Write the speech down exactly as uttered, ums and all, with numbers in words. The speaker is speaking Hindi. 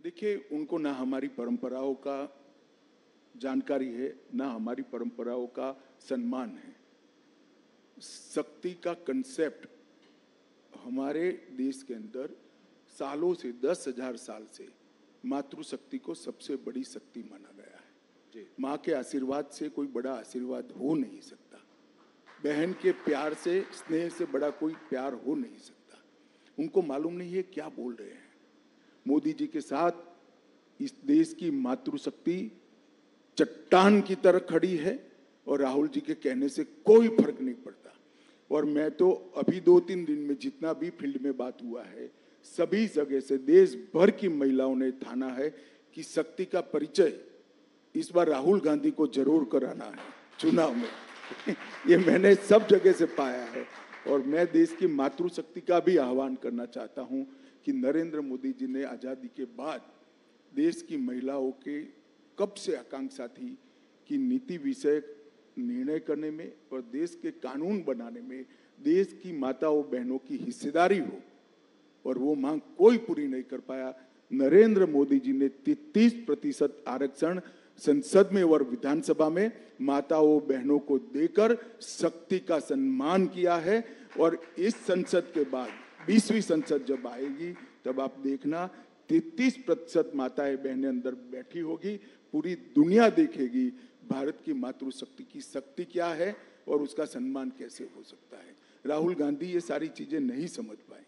देखिए, उनको ना हमारी परंपराओं का जानकारी है, ना हमारी परंपराओं का सम्मान है। शक्ति का कंसेप्ट हमारे देश के अंदर सालों से, दस हजार साल से मातृशक्ति को सबसे बड़ी शक्ति माना गया है। माँ के आशीर्वाद से कोई बड़ा आशीर्वाद हो नहीं सकता। बहन के प्यार से, स्नेह से बड़ा कोई प्यार हो नहीं सकता। उनको मालूम नहीं है क्या बोल रहे हैं। मोदी जी के साथ इस देश की मातृशक्ति चट्टान की तरह खड़ी है और राहुल जी के कहने से कोई फर्क नहीं पड़ता। और मैं तो अभी दो तीन दिन में जितना भी फील्ड में बात हुआ है, सभी जगह से देश भर की महिलाओं ने ठाना है कि शक्ति का परिचय इस बार राहुल गांधी को जरूर कराना है चुनाव में। ये मैंने सब जगह से पाया है। और मैं देश की मातृशक्ति का भी आह्वान करना चाहता हूं कि नरेंद्र मोदी जी ने आजादी के बाद देश की महिलाओं के कब से आकांक्षा थी कि नीति विषयक निर्णय करने में और देश के कानून बनाने में देश की माताओं बहनों की हिस्सेदारी हो, और वो मांग कोई पूरी नहीं कर पाया। नरेंद्र मोदी जी ने तैंतीस प्रतिशत आरक्षण संसद में और विधानसभा में माताओं बहनों को देकर शक्ति का सम्मान किया है। और इस संसद के बाद बीसवीं संसद जब आएगी तब आप देखना तैंतीस प्रतिशत माताएं बहनें अंदर बैठी होगी। पूरी दुनिया देखेगी भारत की मातृशक्ति की शक्ति क्या है और उसका सम्मान कैसे हो सकता है। राहुल गांधी ये सारी चीजें नहीं समझ पाए।